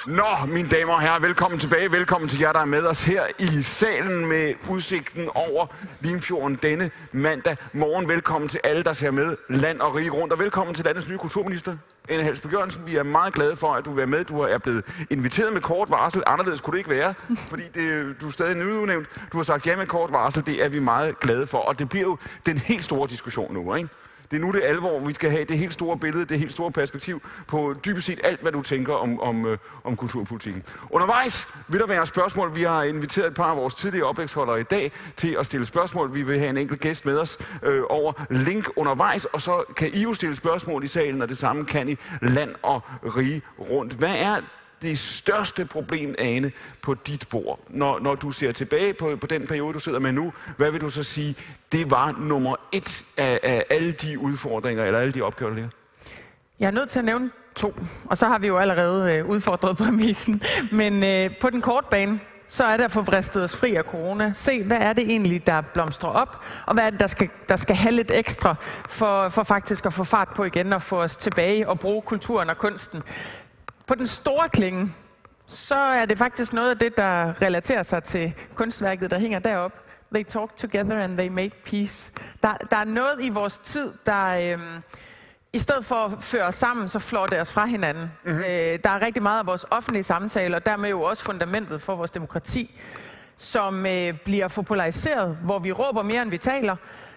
Nå, mine damer og herrer, velkommen tilbage. Velkommen til jer, der er med os her i salen med udsigten over Limfjorden denne mandag morgen. Velkommen til alle, der ser med land og rige rundt. Og velkommen til landets nye kulturminister, Ane Halsboe-Jørgensen. Vi er meget glade for, at du vil være med. Du er blevet inviteret med kort varsel. Anderledes kunne det ikke være, fordi du er stadig nyudnævnt. Du har sagt ja med kort varsel. Det er vi meget glade for. Og det bliver jo den helt store diskussion nu, ikke? Det er nu det alvor, vi skal have det helt store billede, det helt store perspektiv på dybest set alt, hvad du tænker om kulturpolitikken. Undervejs vil der være spørgsmål. Vi har inviteret et par af vores tidligere oplægsholdere i dag til at stille spørgsmål. Vi vil have en enkelt gæst med os over link undervejs, og så kan I jo stille spørgsmål i salen, og det samme kan I land og rige rundt. Hvad er det største problem, Ane, på dit bord? Når du ser tilbage på den periode, du sidder med nu, hvad vil du så sige, det var nummer 1 af alle de udfordringer, eller alle de opgaver, der ligger? Jeg er nødt til at nævne 2, og så har vi jo allerede udfordret præmissen. Men på den korte bane, så er det at få vristet os fri af corona. Se, hvad er det egentlig, der blomstrer op, og hvad er det, der skal have lidt ekstra for faktisk at få fart på igen og få os tilbage og bruge kulturen og kunsten. På den store klinge, så er det faktisk noget af det, der relaterer sig til kunstværket, der hænger deroppe. They talk together and they make peace. Der er noget i vores tid, der i stedet for at føre os sammen, så flår det os fra hinanden. Mm-hmm. Der er rigtig meget af vores offentlige samtaler, og dermed jo også fundamentet for vores demokrati, som bliver for polariseret, hvor vi råber mere, end vi taler.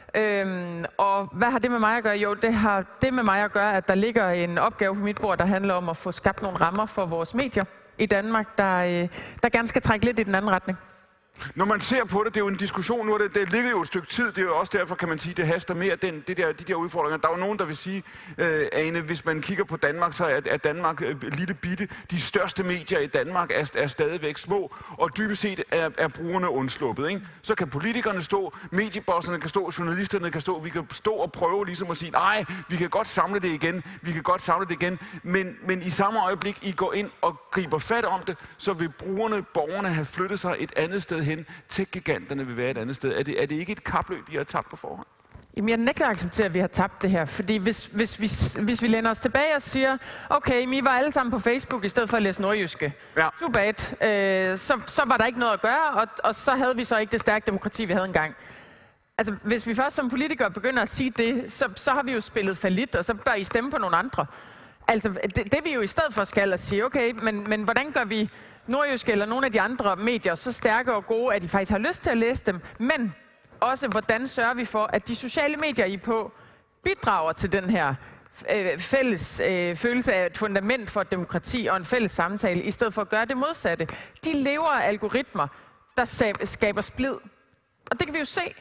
Og hvad har det med mig at gøre? Jo, det har det med mig at gøre, at der ligger en opgave på mit bord, der handler om at få skabt nogle rammer for vores medier i Danmark, der gerne skal trække lidt i den anden retning. Når man ser på det, det er jo en diskussion nu, det ligger jo et stykke tid, det er jo også derfor, kan man sige, det haster mere, de der udfordringer. Der er jo nogen, der vil sige, Ane, hvis man kigger på Danmark, så er Danmark lille bitte. De største medier i Danmark er stadigvæk små, og dybest set er brugerne undsluppet, ikke? Så kan politikerne stå, mediebosserne kan stå, journalisterne kan stå, vi kan stå og prøve ligesom at sige, nej, vi kan godt samle det igen, men i samme øjeblik, I går ind og griber fat om det, så vil borgerne have flyttet sig et andet sted hen. Tech-giganterne vil være et andet sted. Er det ikke et kapløb, I har tabt på forhånd? Jamen, jeg nægter at acceptere, at vi har tabt det her. Fordi hvis vi læner os tilbage og siger, okay, I var alle sammen på Facebook i stedet for at læse nordjyske. Ja. Too bad. Så var der ikke noget at gøre, og så havde vi så ikke det stærke demokrati, vi havde engang. Altså, hvis vi først som politikere begynder at sige det, så har vi jo spillet fallit, og så bør I stemme på nogle andre. Altså, det vi jo i stedet for skal at sige, okay, men hvordan gør vi nordjyske eller nogle af de andre medier så stærke og gode, at de faktisk har lyst til at læse dem, men også hvordan sørger vi for, at de sociale medier, I på, bidrager til den her fælles følelse af et fundament for demokrati og en fælles samtale, i stedet for at gøre det modsatte. De lever af algoritmer, der skaber splid. Og det kan vi jo se.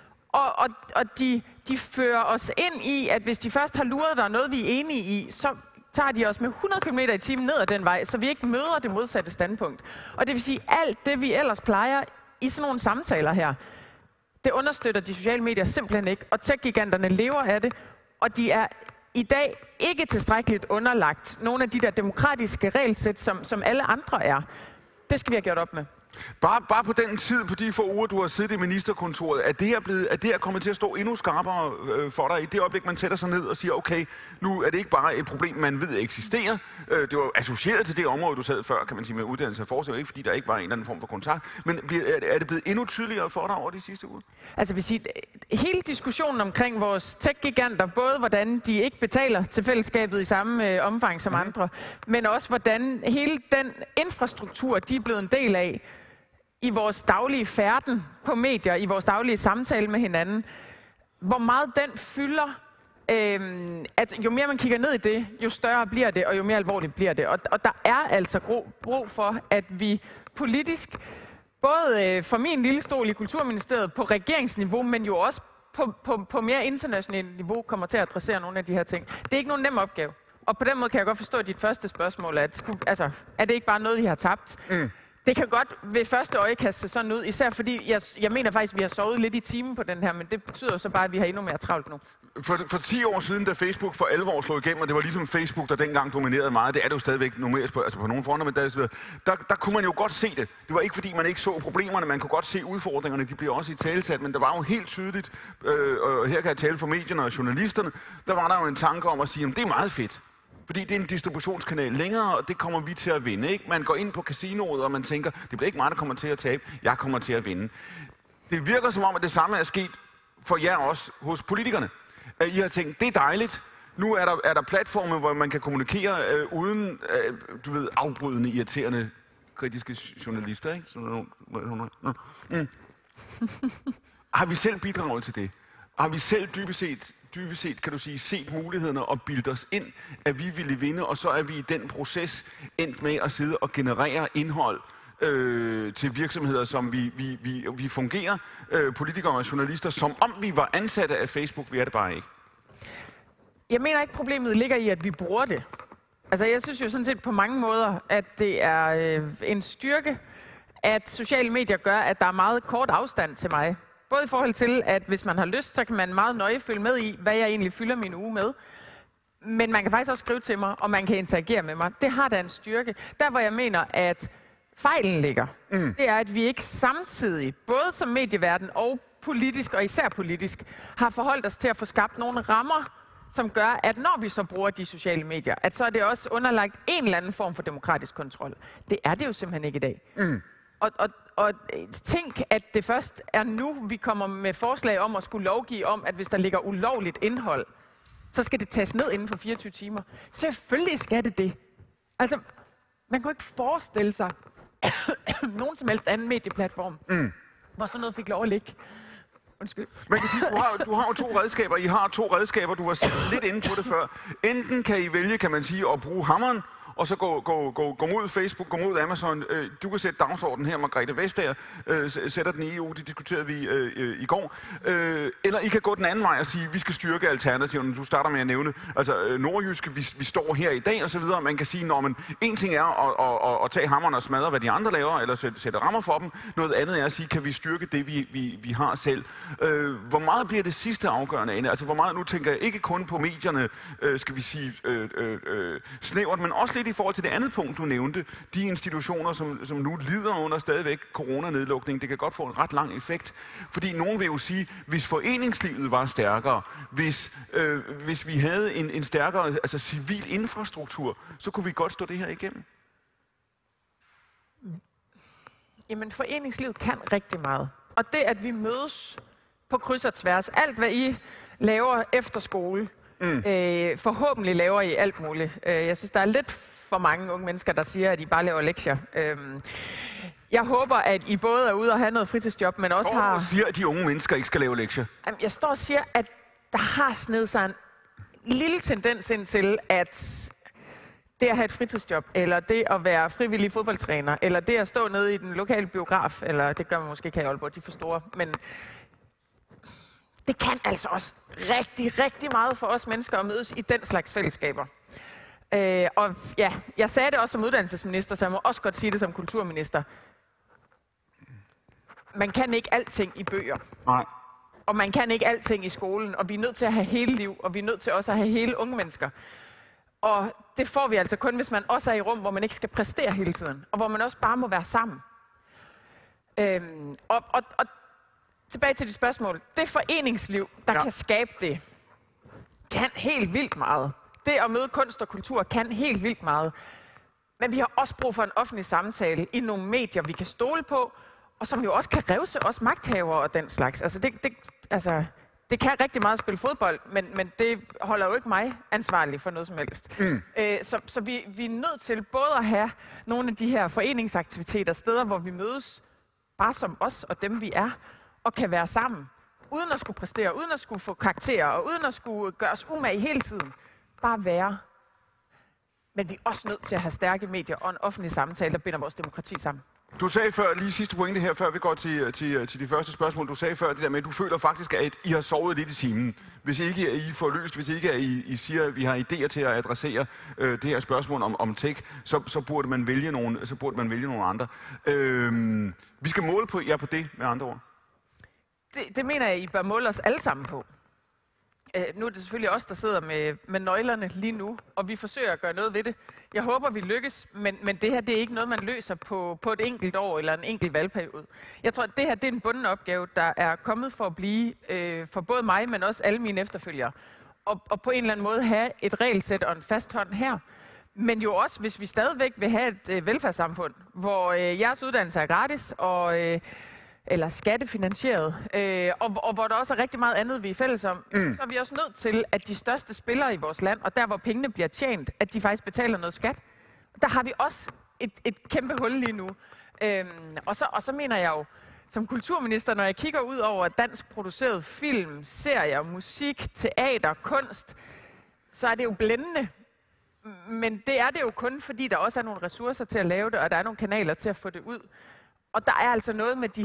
Og de fører os ind i, at hvis de først har luret, der er noget, vi er enige i, så tager de os med 100 km i timen ned ad den vej, så vi ikke møder det modsatte standpunkt. Og det vil sige, alt det, vi ellers plejer i sådan nogle samtaler her, det understøtter de sociale medier simpelthen ikke, og tech-giganterne lever af det, og de er i dag ikke tilstrækkeligt underlagt nogle af de der demokratiske regelsæt, som alle andre er. Det skal vi have gjort op med. Bare på den tid, på de få uger, du har siddet i ministerkontoret, er det her kommet til at stå endnu skarpere for dig i det øjeblik, man sætter sig ned og siger, okay, nu er det ikke bare et problem, man ved eksisterer. Det var associeret til det område, du sad før, kan man sige, med uddannelse og forskning, ikke fordi der ikke var en eller anden form for kontakt. Men er det blevet endnu tydeligere for dig over de sidste uger? Altså, vil sige, hele diskussionen omkring vores tech-giganter, både hvordan de ikke betaler til fællesskabet i samme omfang som andre, men også hvordan hele den infrastruktur, de er blevet en del af, i vores daglige færden på medier, i vores daglige samtale med hinanden, hvor meget den fylder, at jo mere man kigger ned i det, jo større bliver det, og jo mere alvorligt bliver det. Og der er altså brug for, at vi politisk, både for min lille stol i Kulturministeriet på regeringsniveau, men jo også på mere internationalt niveau, kommer til at adressere nogle af de her ting. Det er ikke nogen nem opgave. Og på den måde kan jeg godt forstå dit første spørgsmål, at er det ikke bare noget, I har tabt? Mm. Det kan godt ved første øjekast se sådan ud, især fordi jeg mener faktisk, at vi har sovet lidt i timen på den her, men det betyder jo så bare, at vi har endnu mere travlt nu. For 10 år siden, da Facebook for alvor slog igennem, og det var ligesom Facebook, der dengang dominerede meget, det er det jo stadigvæk numerisk på, altså på nogle fronter, men der kunne man jo godt se det. Det var ikke fordi, man ikke så problemerne, man kunne godt se udfordringerne, de bliver også i talesat, men der var jo helt tydeligt, og her kan jeg tale for medierne og journalisterne, der var der jo en tanke om at sige, at det er meget fedt. Fordi det er en distributionskanal længere, og det kommer vi til at vinde. Ikke? Man går ind på casinoet, og man tænker, det bliver ikke mig, der kommer til at tabe. Jeg kommer til at vinde. Det virker som om, at det samme er sket for jer også hos politikerne. At I har tænkt, det er dejligt. Nu er der platforme, hvor man kan kommunikere uden, afbrydende, irriterende, kritiske journalister. Ikke? Har vi selv bidraget til det? Har vi selv dybest set, kan du sige, set mulighederne og bildet os ind, at vi ville vinde, og så er vi i den proces endt med at sidde og generere indhold til virksomheder, som vi fungerer, politikere og journalister, som om vi var ansatte af Facebook, vi er det bare ikke. Jeg mener ikke, problemet ligger i, at vi bruger det. Altså, jeg synes jo sådan set på mange måder, at det er en styrke, at sociale medier gør, at der er meget kort afstand til mig. Både i forhold til, at hvis man har lyst, så kan man meget nøje følge med i, hvad jeg egentlig fylder min uge med. Men man kan faktisk også skrive til mig, og man kan interagere med mig. Det har da en styrke. Der, hvor jeg mener, at fejlen ligger, det er, at vi ikke samtidig, både som medieverden og politisk, og især politisk, har forholdt os til at få skabt nogle rammer, som gør, at når vi så bruger de sociale medier, at så er det også underlagt en eller anden form for demokratisk kontrol. Det er det jo simpelthen ikke i dag. Og tænk, at det først er nu, vi kommer med forslag om at skulle lovgive om, at hvis der ligger ulovligt indhold, så skal det tages ned inden for 24 timer. Selvfølgelig skal det det. Altså, man kan ikke forestille sig nogen som helst anden medieplatform, hvor sådan noget fik lov at ligge. Undskyld. Man kan sige, du har jo to redskaber. I har to redskaber, du var lidt inde på det før. Enten kan I vælge, kan man sige, at bruge hammeren, og så gå mod Facebook, gå mod Amazon. Du kan sætte dagsordenen her, Margrethe Vestager sætter den i EU, det diskuterede vi i går. Eller I kan gå den anden vej og sige, vi skal styrke alternativerne. Du starter med at nævne, altså nordjyske, vi står her i dag og så videre. Man kan sige, når man en ting er at tage hammeren og smadre, hvad de andre laver, eller sætte rammer for dem. Noget andet er at sige, kan vi styrke det, vi har selv. Hvor meget bliver det sidste afgørende ende? Altså hvor meget, nu tænker jeg ikke kun på medierne, skal vi sige, snævert, men også lidt i forhold til det andet punkt, du nævnte, de institutioner, som nu lider under stadigvæk coronanedlukning, det kan godt få en ret lang effekt. Fordi nogen vil jo sige, hvis foreningslivet var stærkere, hvis vi havde en stærkere altså civil infrastruktur, så kunne vi godt stå det her igennem. Jamen, foreningslivet kan rigtig meget. Og det, at vi mødes på kryds og tværs, alt hvad I laver efter skole, forhåbentlig laver I alt muligt. Jeg synes, der er lidt for mange unge mennesker, der siger, at I bare laver lektier. Jeg håber, at I både er ude og have noget fritidsjob, men også har... Og siger, at de unge mennesker ikke skal lave lektier? Jeg står og siger, at der har snedet sig en lille tendens ind til, at det at have et fritidsjob, eller det at være frivillig fodboldtræner, eller det at stå nede i den lokale biograf, eller det gør man måske ikke her i Aalborg, de er for store, men det kan altså også rigtig, rigtig meget for os mennesker at mødes i den slags fællesskaber. Og ja, jeg sagde det også som uddannelsesminister, så jeg må også godt sige det som kulturminister. Man kan ikke alting i bøger. Nej. Og man kan ikke alting i skolen, og vi er nødt til at have hele liv, og vi er nødt til også at have hele unge mennesker. Og det får vi altså kun, hvis man også er i rum, hvor man ikke skal præstere hele tiden, og hvor man også bare må være sammen. Og tilbage til de spørgsmål. Det foreningsliv, der kan skabe det, kan helt vildt meget. Det at møde kunst og kultur kan helt vildt meget. Men vi har også brug for en offentlig samtale i nogle medier, vi kan stole på, og som jo også kan revse os magthavere og den slags. Altså det kan rigtig meget at spille fodbold, men det holder jo ikke mig ansvarlig for noget som helst. Så vi er nødt til både at have nogle af de her foreningsaktiviteter, steder, hvor vi mødes bare som os og dem, vi er, og kan være sammen, uden at skulle præstere, uden at skulle få karakterer, og uden at skulle gøre os umage hele tiden. Bare være. Men vi er også nødt til at have stærke medier og en offentlig samtale, der binder vores demokrati sammen. Du sagde før, lige sidste pointe her, før vi går til de første spørgsmål, du sagde før det der med, at du føler faktisk, at I har sovet lidt i timen. Hvis ikke I får løst, hvis ikke I siger, at vi har idéer til at adressere det her spørgsmål om tech, så burde man vælge nogle andre. Vi skal måle på jer på det, med andre ord. Det mener jeg, I bør måle os alle sammen på. Nu er det selvfølgelig os, der sidder med nøglerne lige nu, og vi forsøger at gøre noget ved det. Jeg håber, vi lykkes, men det her det er ikke noget, man løser på et enkelt år eller en enkelt valgperiode. Jeg tror, at det her det er en bunden opgave, der er kommet for at blive for både mig, men også alle mine efterfølgere. og på en eller anden måde have et regelsæt og en fast hånd her. Men jo også, hvis vi stadigvæk vil have et velfærdssamfund, hvor jeres uddannelse er gratis, eller skattefinansieret, og hvor der også er rigtig meget andet, vi er fælles om, så er vi også nødt til, at de største spillere i vores land, og der, hvor pengene bliver tjent, at de faktisk betaler noget skat. Der har vi også et kæmpe hul lige nu. Og så mener jeg jo, som kulturminister, når jeg kigger ud over dansk produceret film, serier, musik, teater, kunst, så er det jo blændende. Men det er det jo kun, fordi der også er nogle ressourcer til at lave det, og der er nogle kanaler til at få det ud. Og der er altså noget med de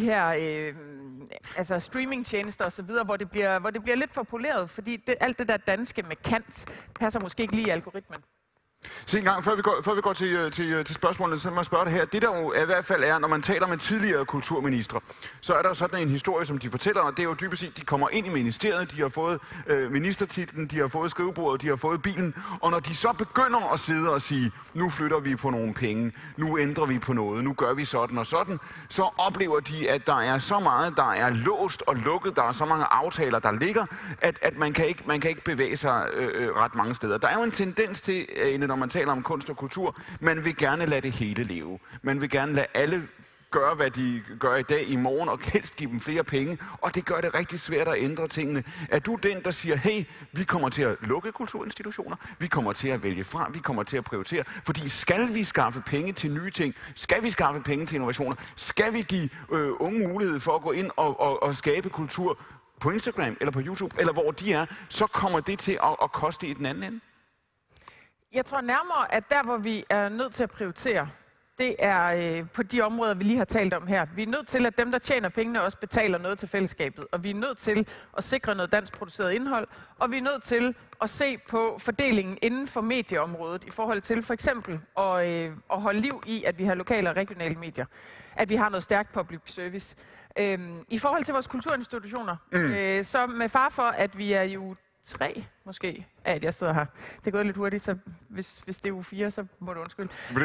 her streamingtjenester og så videre, hvor det bliver lidt for poleret, fordi alt det der danske med kant passer måske ikke lige i algoritmen. Så en gang, før vi går til spørgsmålene, så må jeg spørge det her. Det der jo i hvert fald er, når man taler med tidligere kulturministre, så er der sådan en historie, som de fortæller, og det er jo dybest set, de kommer ind i ministeriet, de har fået ministertitlen, de har fået skrivebordet, de har fået bilen, og når de så begynder at sidde og sige, nu flytter vi på nogle penge, nu ændrer vi på noget, nu gør vi sådan og sådan, så oplever de, at der er så meget, der er låst og lukket, der er så mange aftaler, der ligger, at man kan ikke bevæge sig ret mange steder. Der er jo en tendens til, når man taler om kunst og kultur, man vil gerne lade det hele leve. Man vil gerne lade alle gøre, hvad de gør i dag, i morgen, og helst give dem flere penge, og det gør det rigtig svært at ændre tingene. Er du den, der siger, hey, vi kommer til at lukke kulturinstitutioner, vi kommer til at vælge fra, vi kommer til at prioritere, fordi skal vi skaffe penge til nye ting, skal vi skaffe penge til innovationer, skal vi give unge mulighed for at gå ind og skabe kultur på Instagram, eller på YouTube, eller hvor de er, så kommer det til at koste i den anden ende? Jeg tror nærmere, at der, hvor vi er nødt til at prioritere, det er på de områder, vi lige har talt om her. Vi er nødt til, at dem, der tjener pengene, også betaler noget til fællesskabet. Og vi er nødt til at sikre noget dansk produceret indhold. Og vi er nødt til at se på fordelingen inden for medieområdet i forhold til for eksempel at holde liv i, at vi har lokale og regionale medier. At vi har noget stærkt public service. I forhold til vores kulturinstitutioner, så med far for, at vi er jo 3 måske, at jeg sidder her. Det er gået lidt hurtigt, så hvis det er uge 4, så må du undskylde.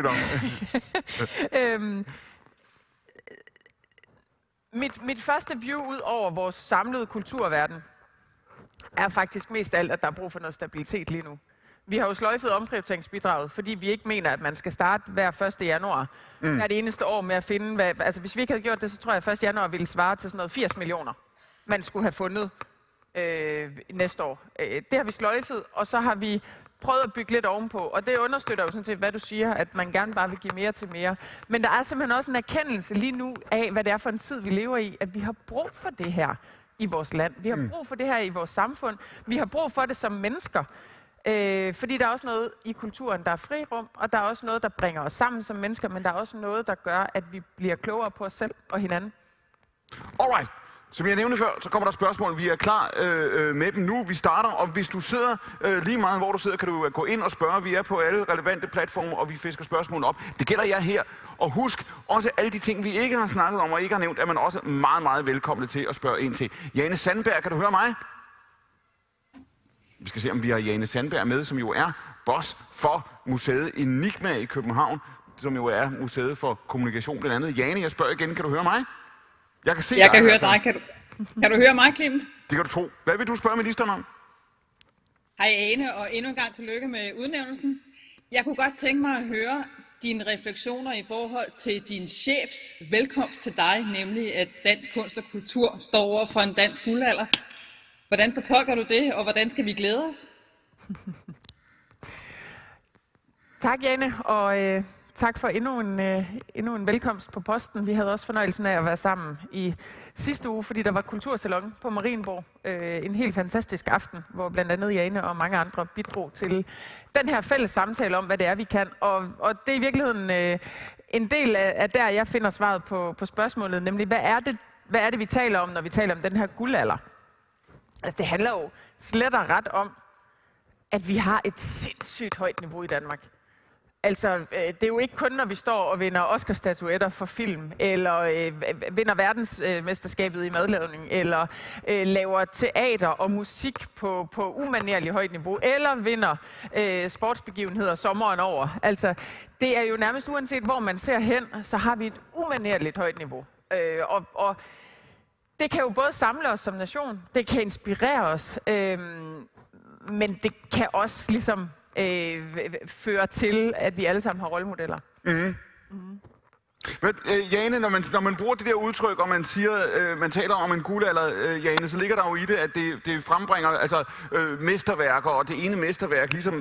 Mit første view ud over vores samlede kulturverden er faktisk mest af alt, at der er brug for noget stabilitet lige nu. Vi har jo sløjfet omprioriteringsbidraget, fordi vi ikke mener, at man skal starte hver 1. januar. Hver det eneste år med at finde, altså hvis vi ikke havde gjort det, så tror jeg, at 1. januar ville svare til sådan noget 80 millioner, man skulle have fundet næste år. Det har vi sløjfet, og så har vi prøvet at bygge lidt ovenpå, og det understøtter jo sådan set, hvad du siger, at man gerne bare vil give mere til mere. Men der er simpelthen også en erkendelse lige nu af, hvad det er for en tid, vi lever i, at vi har brug for det her i vores land. Vi har brug for det her i vores samfund. Vi har brug for det som mennesker. Fordi der er også noget i kulturen, der er frirum, og der er også noget, der bringer os sammen som mennesker, men der er også noget, der gør, at vi bliver klogere på os selv og hinanden. Alright. Som jeg nævnte før, så kommer der spørgsmål. Vi er klar med dem nu. Vi starter, og hvis du sidder lige meget, hvor du sidder, kan du gå ind og spørge. Vi er på alle relevante platforme, og vi fisker spørgsmål op. Det gælder jer her. Og husk, også alle de ting, vi ikke har snakket om og ikke har nævnt, er man også meget, meget velkommen til at spørge ind til. Jane Sandberg, kan du høre mig? Vi skal se, om vi har Jane Sandberg med, som jo er boss for museet Enigma i København, som jo er museet for kommunikation blandt andet. Jane, jeg spørger igen, kan du høre mig? Jeg kan høre dig. Kan du høre mig, Clement? Det kan du tro. Hvad vil du spørge ministeren om? Hej Ane, og endnu en gang tillykke med udnævnelsen. Jeg kunne godt tænke mig at høre dine refleksioner i forhold til din chefs velkomst til dig, nemlig at dansk kunst og kultur står over for en dansk guldalder. Hvordan fortolker du det, og hvordan skal vi glæde os? Tak, Jane, og tak for endnu en velkomst på posten. Vi havde også fornøjelsen af at være sammen i sidste uge, fordi der var kultursalon på Marienborg. En helt fantastisk aften, hvor blandt andet Jane og mange andre bidrog til den her fælles samtale om, hvad det er, vi kan. Og det er i virkeligheden en del af der, jeg finder svaret på spørgsmålet, nemlig hvad er det, vi taler om, når vi taler om den her guldalder? Altså, det handler jo slet og ret om, at vi har et sindssygt højt niveau i Danmark. Altså, det er jo ikke kun, når vi står og vinder Oscar-statuetter for film, eller vinder verdensmesterskabet i madlavning, eller laver teater og musik på umanerligt højt niveau, eller vinder sportsbegivenheder sommeren over. Altså, det er jo nærmest uanset, hvor man ser hen, så har vi et umanerligt højt niveau. Og det kan jo både samle os som nation, det kan inspirere os, men det kan også ligesom føre til, at vi alle sammen har rollemodeller. Men, Jane, når man bruger det der udtryk, og man siger, man taler om en guldalder, Jane, så ligger der jo i det, at det frembringer altså mesterværker, og det ene mesterværk ligesom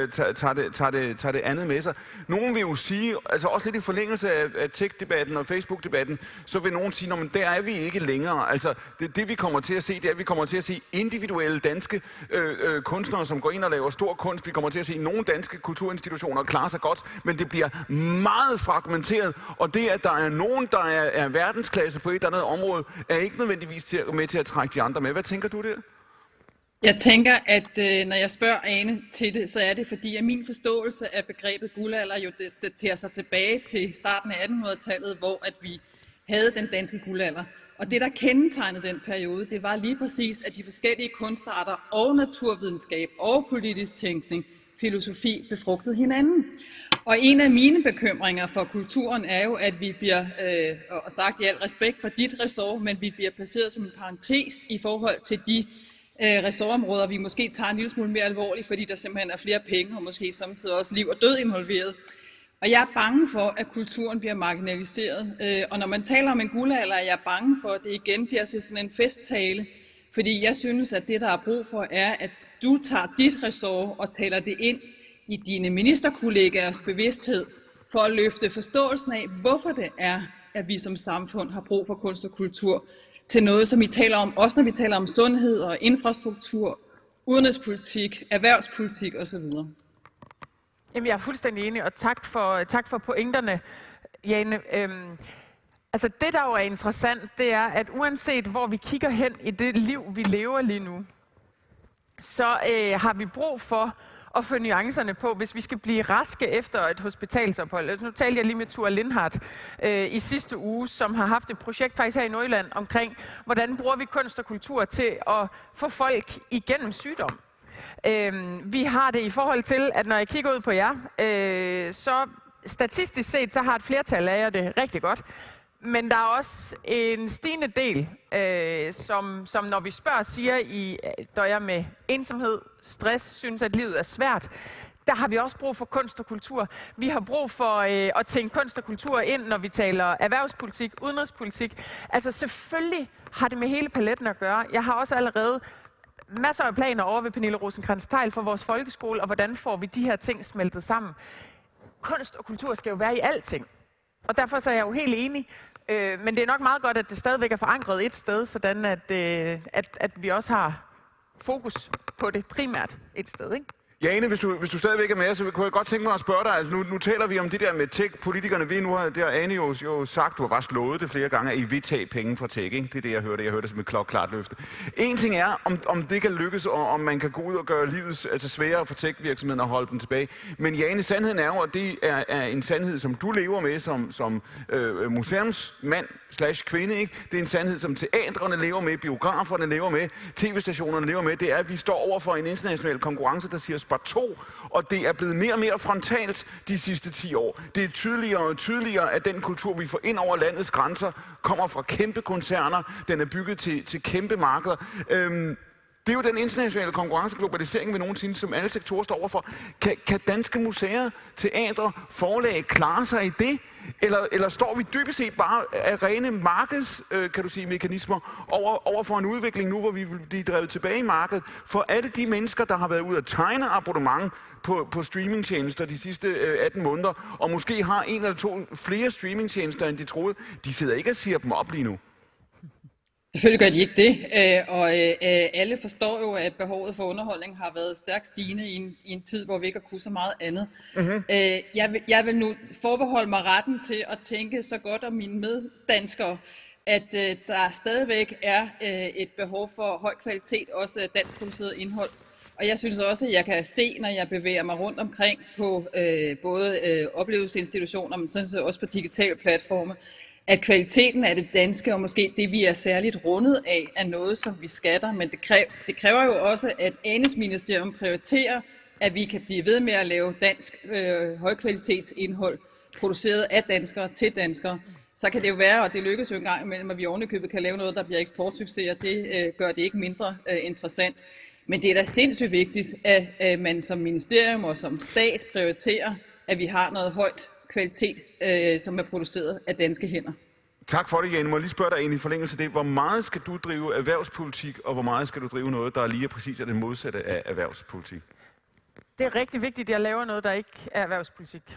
tager det andet med sig. Nogen vil jo sige, altså også lidt i forlængelse af tech-debatten og Facebook-debatten, så vil nogen sige, men der er vi ikke længere. Altså det vi kommer til at se, det er, at vi kommer til at se individuelle danske kunstnere, som går ind og laver stor kunst. Vi kommer til at se nogle danske kulturinstitutioner klare sig godt, men det bliver meget fragmenteret. Og det, at der er nogen, der er verdensklasse på et eller andet område, er ikke nødvendigvis med til at trække de andre med. Hvad tænker du der? Jeg tænker, at når jeg spørger Ane til det, så er det fordi, at min forståelse af begrebet guldalder jo daterer sig tilbage til starten af 1800-tallet, hvor at vi havde den danske guldalder. Og det, der kendetegnede den periode, det var lige præcis, at de forskellige kunstarter og naturvidenskab og politisk tænkning, filosofi, befrugtede hinanden. Og en af mine bekymringer for kulturen er jo, at vi bliver, og sagt i al respekt for dit ressort, men vi bliver placeret som en parentes i forhold til de ressortområder, vi måske tager en lille smule mere alvorligt, fordi der simpelthen er flere penge, og måske samtidig også liv og død involveret. Og jeg er bange for, at kulturen bliver marginaliseret. Og når man taler om en guldalder, er jeg bange for, at det igen bliver til sådan en festtale. Fordi jeg synes, at det, der er brug for, er, at du tager dit ressort og taler det ind i dine ministerkollegaers bevidsthed, for at løfte forståelsen af, hvorfor det er, at vi som samfund har brug for kunst og kultur, til noget, som vi taler om, også når vi taler om sundhed og infrastruktur, udenrigspolitik, erhvervspolitik osv. Jamen, jeg er fuldstændig enig, og tak for pointerne, Jane. Altså det, der jo er interessant, det er, at uanset hvor vi kigger hen i det liv, vi lever lige nu, så har vi brug for at få nuancerne på, hvis vi skal blive raske efter et hospitalsophold. Nu talte jeg lige med Tua Lindhardt i sidste uge, som har haft et projekt faktisk her i Nordjylland omkring, hvordan bruger vi kunst og kultur til at få folk igennem sygdom. Vi har det i forhold til, at når jeg kigger ud på jer, så statistisk set, så har et flertal af jer det rigtig godt. Men der er også en stigende del, som når vi spørger, siger I døjer med ensomhed, stress, synes at livet er svært. Der har vi også brug for kunst og kultur. Vi har brug for at tænke kunst og kultur ind, når vi taler erhvervspolitik, udenrigspolitik. Altså selvfølgelig har det med hele paletten at gøre. Jeg har også allerede masser af planer over ved Pernille Rosenkrantz-Theil for vores folkeskole, og hvordan får vi de her ting smeltet sammen. Kunst og kultur skal jo være i alting. Og derfor så er jeg jo helt enig. Men det er nok meget godt, at det stadigvæk er forankret et sted, sådan at vi også har fokus på det primært et sted, ikke? Jane, hvis du stadigvæk er med, så kunne jeg godt tænke mig at spørge dig. Altså nu taler vi om det der med tech-politikerne. Nu har Ane jo sagt, du har bare slået det flere gange, at I vil tage penge fra tech, ikke? Det er det, jeg hørte. Jeg hørte det som et klokklart løfte. En ting er, om det kan lykkes, og om man kan gå ud og gøre livet sværere for tech-virksomheden og holde dem tilbage. Men Jane, sandheden er jo, at det er en sandhed, som du lever med som museumsmand / kvinde, ikke? Det er en sandhed, som teatrene lever med, biograferne lever med, tv-stationerne lever med. Det er, at vi står over for en international konkurrence, der siger sparto, og det er blevet mere og mere frontalt de sidste 10 år. Det er tydeligere og tydeligere, at den kultur, vi får ind over landets grænser, kommer fra kæmpe koncerner. Den er bygget til kæmpe markeder. Det er jo den internationale konkurrence, globalisering ved nogensinde, som alle sektorer står overfor. Kan danske museer, teatre, forlag klare sig i det? Eller står vi dybest set bare af rene mekanismer over for en udvikling nu, hvor vi vil blive drevet tilbage i markedet? For alle de mennesker, der har været ude at tegne abonnement på streamingtjenester de sidste 18 måneder, og måske har en eller to flere streamingtjenester, end de troede, de sidder ikke og siger dem op lige nu. Selvfølgelig gør de ikke det, og alle forstår jo, at behovet for underholdning har været stærkt stigende i en tid, hvor vi ikke har kunnet så meget andet. Mm-hmm. Jeg vil nu forbeholde mig retten til at tænke så godt om mine meddanskere, at der stadigvæk er et behov for høj kvalitet, også dansk produceret indhold. Og jeg synes også, at jeg kan se, når jeg bevæger mig rundt omkring på både oplevelsesinstitutioner, men sådan set også på digitale platforme, at kvaliteten af det danske, og måske det, vi er særligt rundet af, er noget, som vi skatter. Men det kræver jo også, at Anes Ministerium prioriterer, at vi kan blive ved med at lave dansk højkvalitetsindhold, produceret af danskere til danskere. Så kan det jo være, og det lykkes jo en gang imellem, at vi ovenikøbet kan lave noget, der bliver eksportsucces, og det gør det ikke mindre interessant. Men det er da sindssygt vigtigt, at man som ministerium og som stat prioriterer, at vi har noget højt kvalitet, som er produceret af danske hænder. Tak for det, Jane. Må jeg lige spørge dig i forlængelse af det. Hvor meget skal du drive erhvervspolitik, og hvor meget skal du drive noget, der lige præcis er det modsatte af erhvervspolitik? Det er rigtig vigtigt, at jeg laver noget, der ikke er erhvervspolitik.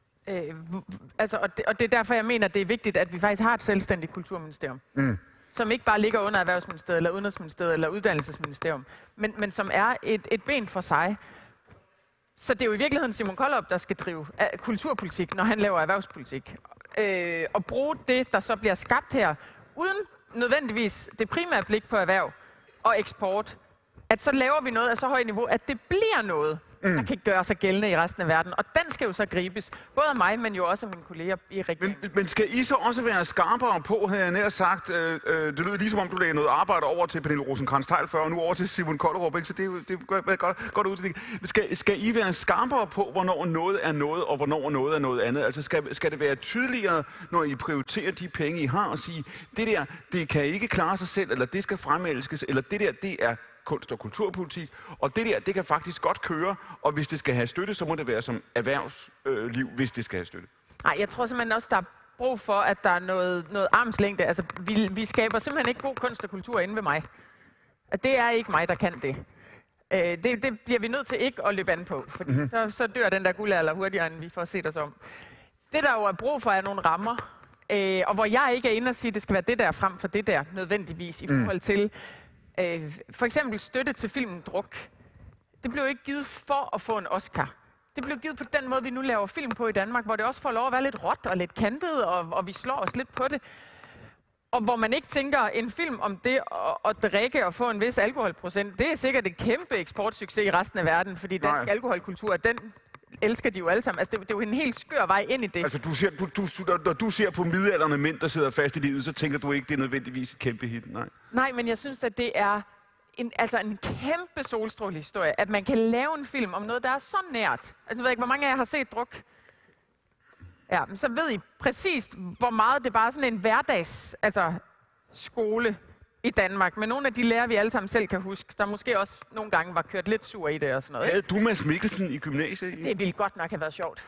Og det er derfor, jeg mener, at det er vigtigt, at vi faktisk har et selvstændigt kulturministerium. Som ikke bare ligger under Erhvervsministeriet, eller Udenrigsministeriet, eller Uddannelsesministerium, men som er et ben for sig. Så det er jo i virkeligheden Simon Kollerup, der skal drive kulturpolitik, når han laver erhvervspolitik. Og bruge det, der så bliver skabt her, uden nødvendigvis det primære blik på erhverv og eksport, at så laver vi noget af så højt niveau, at det bliver noget, der kan gøre sig gældende i resten af verden. Og den skal jo så gribes, både af mig, men jo også af mine kolleger i regeringen. Men skal I så også være skarpere på, havde jeg nær sagt, det lyder ligesom om, du lagde noget arbejde over til Pernille Rosenkrantz-Theil før, og nu over til Simon Kollerup, ikke? Så det er godt ud. Skal I være skarpere på, hvornår noget er noget, og hvornår noget er noget andet? Altså skal det være tydeligere, når I prioriterer de penge, I har, og sige, det der, det kan ikke klare sig selv, eller det skal fremelskes, eller det der, det er kunst- og kulturpolitik, og det der, det kan faktisk godt køre, og hvis det skal have støtte, så må det være som erhvervsliv, hvis det skal have støtte. Nej, jeg tror simpelthen også, der er brug for, at der er noget armslængde. Altså, vi skaber simpelthen ikke god kunst og kultur inde ved mig. At det er ikke mig, der kan det. Det bliver vi nødt til ikke at løbe an på, fordi så dør den der guldalder hurtigere, end vi får set os om. Det, der jo er brug for, er nogle rammer, og hvor jeg ikke er inde og sige, at det skal være det der frem for det der, nødvendigvis, i forhold til for eksempel støtte til filmen Druk. Det blev ikke givet for at få en Oscar. Det blev givet på den måde, vi nu laver film på i Danmark, hvor det også får lov at være lidt råt og lidt kantet, og vi slår os lidt på det. Og hvor man ikke tænker, en film om det at drikke og få en vis alkoholprocent, det er sikkert et kæmpe eksportsucces i resten af verden, fordi dansk alkoholkultur, den elsker de jo alle sammen. Altså, det er jo en helt skør vej ind i det. Altså, når du ser på midaldrende mænd, der sidder fast i livet, så tænker du ikke, det er nødvendigvis et kæmpe hit, nej? Nej, men jeg synes, at det er en kæmpe solstrålehistorie, at man kan lave en film om noget, der er så nært. Altså, jeg ved ikke, hvor mange af jer har set Druk? Ja, men så ved I præcis, hvor meget det bare er sådan en hverdags skole i Danmark. Men nogle af de lærer, vi alle sammen selv kan huske, der måske også nogle gange var kørt lidt sur i det og sådan noget. Havde du Mads Mikkelsen i gymnasiet? Det ville godt nok have været sjovt.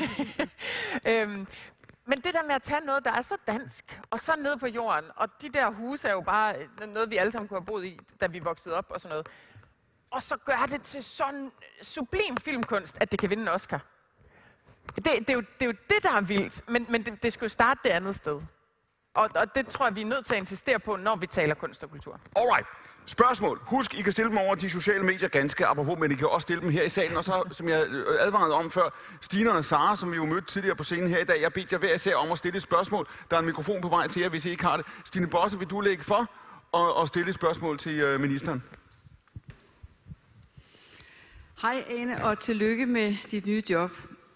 Men det der med at tage noget, der er så dansk, og så ned på jorden, og de der huse er jo bare noget, vi alle sammen kunne have boet i, da vi voksede op og sådan noget. Og så gør det til sådan sublim filmkunst, at det kan vinde en Oscar. Det er jo det, der er vildt, men det skal jo starte det andet sted. Og det tror jeg, vi er nødt til at insistere på, når vi taler kunst og kultur. Alright. Spørgsmål. Husk, I kan stille dem over de sociale medier ganske apropos, men I kan også stille dem her i salen. Og så, som jeg advarede om før, Stine og Sara, som vi jo mødte tidligere på scenen her i dag, jeg bedte jer hver især om at stille et spørgsmål. Der er en mikrofon på vej til jer, hvis I ikke har det. Stine Bosse, vil du lægge for og stille et spørgsmål til ministeren? Hej Ane, og tillykke med dit nye job.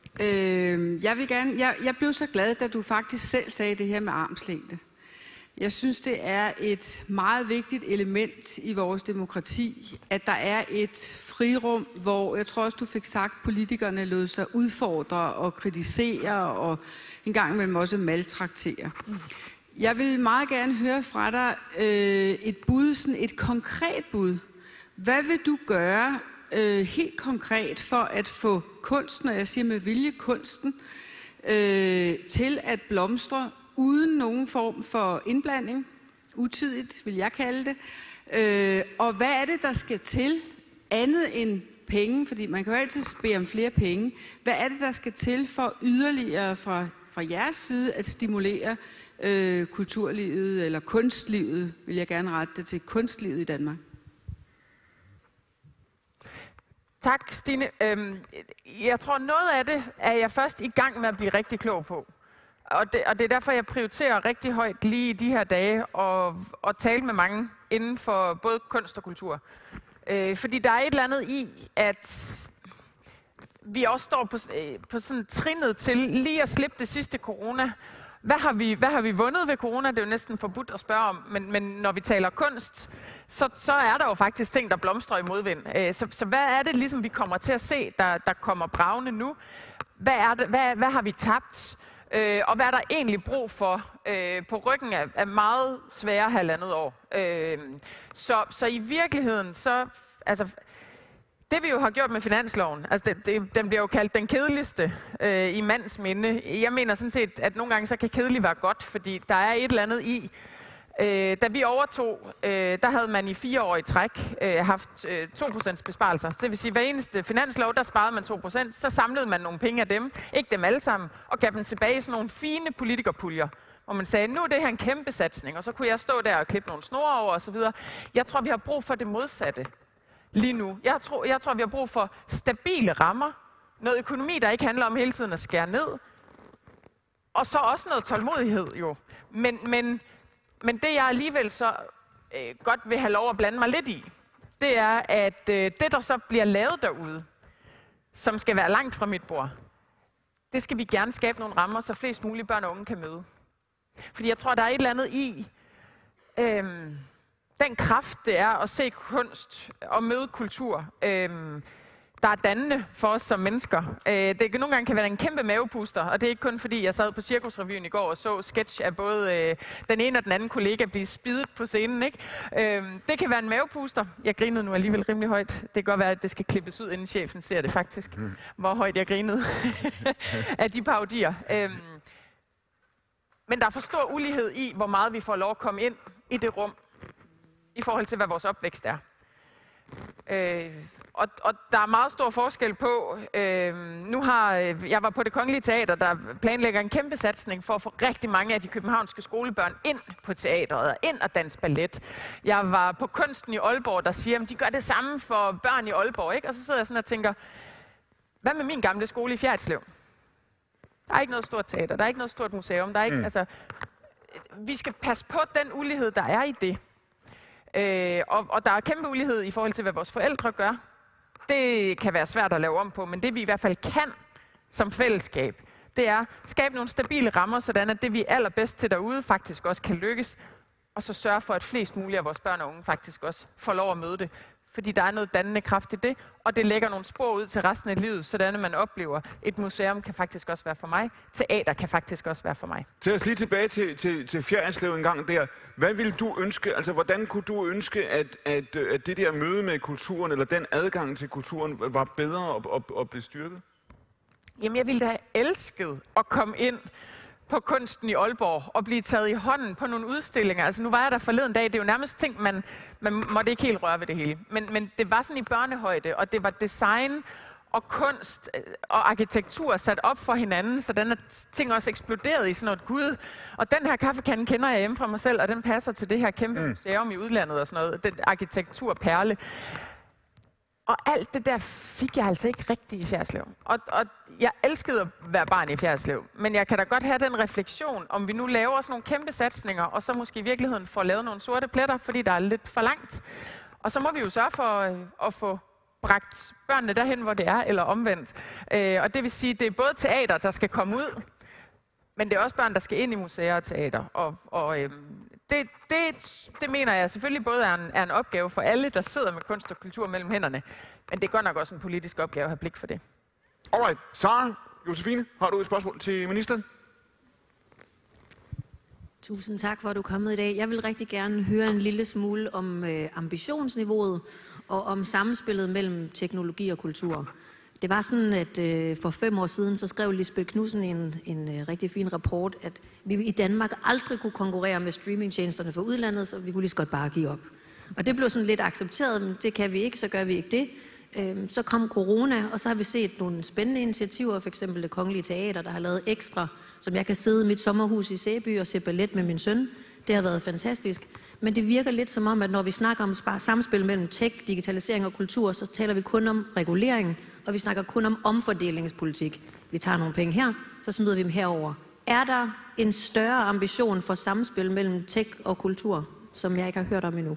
Jeg blev så glad, da du faktisk selv sagde det her med armslængde. Jeg synes, det er et meget vigtigt element i vores demokrati, at der er et frirum, hvor jeg tror også, du fik sagt, at politikerne lod sig udfordre og kritisere og en gang imellem også maltraktere. Jeg vil meget gerne høre fra dig et bud, sådan et konkret bud. Hvad vil du gøre helt konkret for at få kunsten, og jeg siger med vilje kunsten, til at blomstre uden nogen form for indblanding, utidigt vil jeg kalde det, og hvad er det, der skal til andet end penge, fordi man kan jo altid bede om flere penge. Hvad er det, der skal til for yderligere fra jeres side at stimulere kulturlivet, eller kunstlivet, vil jeg gerne rette det til, kunstlivet i Danmark? Tak, Stine. Jeg tror, noget af det er jeg først i gang med at blive rigtig klog på. Og det er derfor, jeg prioriterer rigtig højt lige i de her dage at tale med mange inden for både kunst og kultur. Fordi der er et eller andet i, at vi også står på sådan trinnet til lige at slippe det sidste corona. Hvad har vi vundet ved corona? Det er jo næsten forbudt at spørge om, men når vi taler kunst, så er der jo faktisk ting, der blomstrer i modvind. Så hvad er det ligesom, vi kommer til at se, der kommer bragende nu? Hvad har vi tabt? Og hvad er der egentlig brug for på ryggen af meget svære halvandet år? Så i virkeligheden, så det vi jo har gjort med finansloven, altså den bliver jo kaldt den kedeligste i mands minde. Jeg mener sådan set, at nogle gange så kan kedeligt være godt, fordi der er et eller andet i. Da vi overtog, der havde man i 4 år i træk haft 2% besparelser. Det vil sige, hver eneste finanslov, der sparede man 2%, så samlede man nogle penge af dem, ikke dem alle sammen, og gav dem tilbage i sådan nogle fine politikerpuljer, hvor man sagde, nu er det her en kæmpe satsning, og så kunne jeg stå der og klippe nogle snore over osv. Jeg tror, vi har brug for det modsatte lige nu. Jeg tror, vi har brug for stabile rammer, noget økonomi, der ikke handler om hele tiden at skære ned, og så også noget tålmodighed jo. Men det, jeg alligevel så godt vil have lov at blande mig lidt i, det er, at det, der så bliver lavet derude, som skal være langt fra mit bord, det skal vi gerne skabe nogle rammer, så flest mulige børn og unge kan møde. Fordi jeg tror, der er et eller andet i den kraft, det er at se kunst og møde kultur, der er dannende for os som mennesker. Det nogle gange kan være en kæmpe mavepuster, og det er ikke kun fordi, jeg sad på Cirkusrevyen i går og så sketch af både den ene og den anden kollega blive spidet på scenen. Ikke? Det kan være en mavepuster. Jeg grinede nu alligevel rimelig højt. Det kan godt være, at det skal klippes ud, inden chefen ser det faktisk, hvor højt jeg grinede af de parodier. Men der er for stor ulighed i, hvor meget vi får lov at komme ind i det rum, i forhold til, hvad vores opvækst er. Og der er meget stor forskel på, jeg var på Det Kongelige Teater, der planlægger en kæmpe satsning for at få rigtig mange af de københavnske skolebørn ind på teateret og ind og danse ballet. Jeg var på Kunsten i Aalborg, der siger, at de gør det samme for børn i Aalborg, ikke? Og så sidder jeg sådan og tænker, hvad med min gamle skole i Fjerritslev? Der er ikke noget stort teater, der er ikke noget stort museum, der er ikke, altså, vi skal passe på den ulighed, der er i det. Og der er kæmpe ulighed i forhold til, hvad vores forældre gør. Det kan være svært at lave om på, men det vi i hvert fald kan som fællesskab, det er at skabe nogle stabile rammer, sådan at det vi er allerbedst til derude faktisk også kan lykkes, og så sørge for, at flest mulige af vores børn og unge faktisk også får lov at møde det. Fordi der er noget dannende kraft i det, og det lægger nogle spor ud til resten af livet, sådan at man oplever, et museum kan faktisk også være for mig, teater kan faktisk også være for mig. Tag os lige tilbage til Fjerritslev en gang der. Hvad ville du ønske, altså hvordan kunne du ønske, at det der møde med kulturen, eller den adgang til kulturen, var bedre og blev styrket? Jamen, jeg ville da have elsket at komme ind på Kunsten i Aalborg og blive taget i hånden på nogle udstillinger. Altså nu var jeg der forleden dag, det er jo nærmest ting, man måtte ikke helt røre ved det hele. Men det var sådan i børnehøjde, og det var design og kunst og arkitektur sat op for hinanden, så den ting også eksploderede i sådan noget gud. Og den her kaffekande kender jeg hjemme fra mig selv, og den passer til det her kæmpe museum i udlandet og sådan noget. Den arkitekturperle. Og alt det der fik jeg altså ikke rigtigt i Fjerritslev. Og jeg elskede at være barn i Fjerritslev. Men jeg kan da godt have den refleksion, om vi nu laver sådan nogle kæmpe satsninger, og så måske i virkeligheden får lavet nogle sorte pletter, fordi der er lidt for langt. Og så må vi jo sørge for at få bragt børnene derhen, hvor det er, eller omvendt. Og det vil sige, det er både teater, der skal komme ud, men det er også børn, der skal ind i museer og teater. Det mener jeg selvfølgelig både er en opgave for alle, der sidder med kunst og kultur mellem hænderne, men det er godt nok også en politisk opgave at have blik for det. Alright. Sara, Josefine, har du et spørgsmål til ministeren? Tusind tak for, at du er kommet i dag. Jeg vil rigtig gerne høre en lille smule om ambitionsniveauet og om samspillet mellem teknologi og kultur. Det var sådan, at for 5 år siden, så skrev Lisbeth Knudsen en rigtig fin rapport, at vi i Danmark aldrig kunne konkurrere med streamingtjenesterne fra udlandet, så vi kunne lige så godt bare give op. Og det blev sådan lidt accepteret, men det kan vi ikke, så gør vi ikke det. Så kom corona, og så har vi set nogle spændende initiativer, f.eks. Det Kongelige Teater, der har lavet ekstra, som jeg kan sidde i mit sommerhus i Sæby og se ballet med min søn. Det har været fantastisk. Men det virker lidt som om, at når vi snakker om samspil mellem tech, digitalisering og kultur, så taler vi kun om regulering, og vi snakker kun om omfordelingspolitik. Vi tager nogle penge her, så smider vi dem herover. Er der en større ambition for samspil mellem tech og kultur, som jeg ikke har hørt om endnu?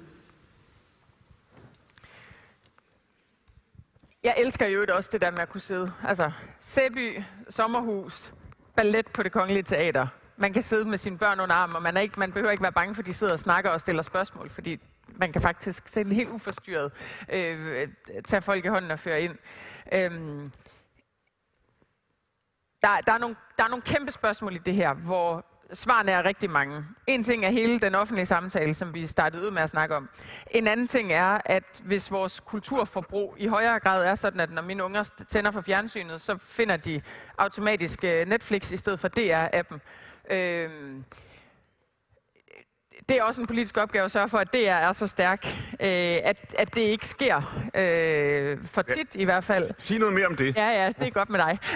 Jeg elsker jo også det der med at kunne sidde. Altså, Sæby, sommerhus, ballet på Det Kongelige Teater. Man kan sidde med sine børn under armen, og man behøver ikke være bange for, at de sidder og snakker og stiller spørgsmål, fordi man kan faktisk selv helt uforstyrret tage folk i hånden og føre ind. Der er nogle kæmpe spørgsmål i det her, hvor svarene er rigtig mange. En ting er hele den offentlige samtale, som vi startede ud med at snakke om. En anden ting er, at hvis vores kulturforbrug i højere grad er sådan, at når mine unger tænder for fjernsynet, så finder de automatisk Netflix i stedet for DR-appen. Det er også en politisk opgave at sørge for, at DR er så stærk, at det ikke sker for tit i hvert fald. Sig noget mere om det. Ja, det er godt med dig.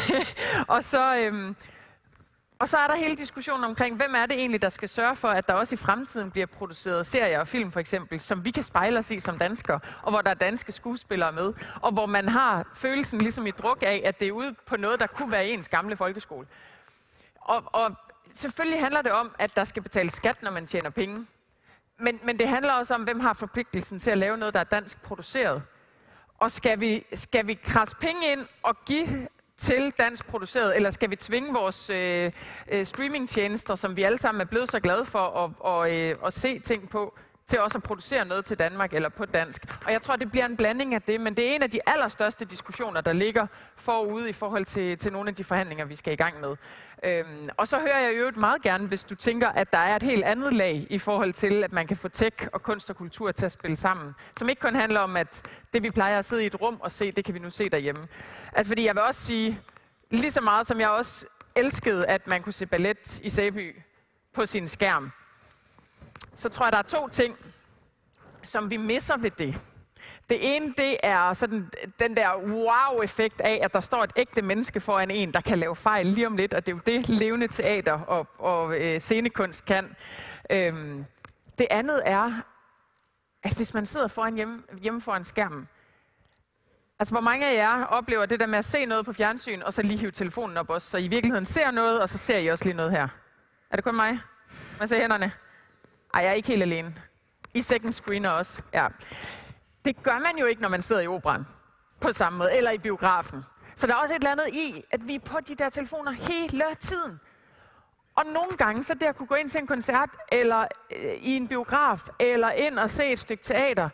Og så er der hele diskussionen omkring, hvem er det egentlig, der skal sørge for, at der også i fremtiden bliver produceret serier og film for eksempel, som vi kan spejle os i som danskere, og hvor der er danske skuespillere med, og hvor man har følelsen ligesom i druk af, at det er ude på noget, der kunne være ens gamle folkeskole. Og selvfølgelig handler det om, at der skal betales skat, når man tjener penge. Men det handler også om, hvem har forpligtelsen til at lave noget, der er dansk produceret. Og skal vi krasse penge ind og give til dansk produceret, eller skal vi tvinge vores streamingtjenester, som vi alle sammen er blevet så glade for at se ting på, til også at producere noget til Danmark eller på dansk. Og jeg tror, det bliver en blanding af det, men det er en af de allerstørste diskussioner, der ligger forude i forhold til nogle af de forhandlinger, vi skal i gang med. Og så hører jeg jo meget gerne, hvis du tænker, at der er et helt andet lag i forhold til, at man kan få tech og kunst og kultur til at spille sammen. Som ikke kun handler om, at det vi plejer at sidde i et rum og se, det kan vi nu se derhjemme. Altså fordi jeg vil også sige, lige så meget som jeg også elskede, at man kunne se ballet i Sæby på sin skærm, så tror jeg, der er 2 ting, som vi misser ved det. Det ene, det er sådan den der wow-effekt af, at der står et ægte menneske foran en, der kan lave fejl lige om lidt, og det er jo det, levende teater og scenekunst kan. Det andet er, at hvis man sidder hjemme foran skærmen, altså hvor mange af jer oplever det der med at se noget på fjernsyn, og så lige hive telefonen op også, så I virkeligheden ser noget, og så ser I også lige noget her. Er det kun mig? Man ser hænderne. Ej, jeg er ikke helt alene. I second screener også, ja. Det gør man jo ikke, når man sidder i operan på samme måde, eller i biografen. Så der er også et eller andet i, at vi er på de der telefoner hele tiden. Og nogle gange, så det at kunne gå ind til en koncert, eller i en biograf, eller ind og se et stykke teater,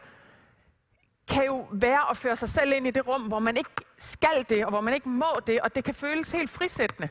kan jo være at føre sig selv ind i det rum, hvor man ikke skal det, og hvor man ikke må det, og det kan føles helt frisættende.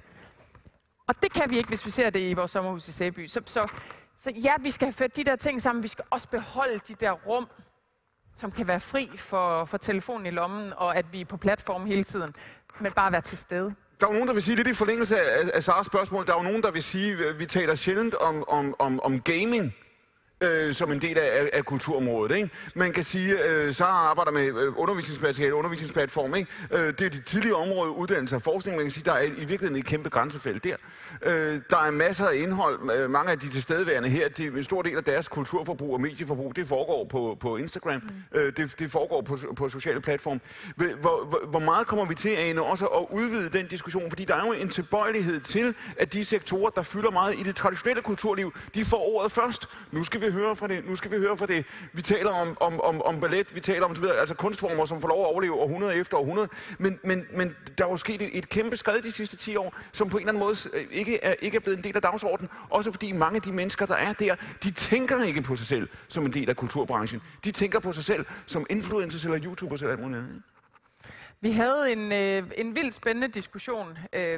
Og det kan vi ikke, hvis vi ser det i vores sommerhus i Sæby. Så ja, vi skal have ført de der ting sammen. Vi skal også beholde de der rum, som kan være fri for telefonen i lommen, og at vi er på platform hele tiden, men bare være til stede. Der er jo nogen, der vil sige, lidt i forlængelse af Saras spørgsmål, der er jo nogen, der vil sige, at vi taler sjældent om gaming som en del af kulturområdet. Ikke? Man kan sige, at Sara arbejder med undervisningsmateriale, undervisningsplatform. Ikke? Det er de tidlige områder, uddannelse og forskning. Man kan sige, der er i virkeligheden et kæmpe grænsefelt der. Der er masser af indhold. Mange af de tilstedeværende her, en stor del af deres kulturforbrug og medieforbrug, det foregår på Instagram. Det foregår på sociale platforme. Hvor meget kommer vi til, Ane, også at udvide den diskussion? Fordi der er jo en tilbøjelighed til, at de sektorer, der fylder meget i det traditionelle kulturliv, de får ordet først. Nu skal vi høre fra det. Vi taler om ballet, vi taler om altså kunstformer, som får lov at overleve århundrede efter århundrede. Men der er jo sket et kæmpe skred de sidste 10 år, som på en eller anden måde ikke er blevet en del af dagsordenen. Også fordi mange af de mennesker, der er der, de tænker ikke på sig selv som en del af kulturbranchen. De tænker på sig selv som influencers eller YouTubers eller alt muligt andet. Vi havde en vildt spændende diskussion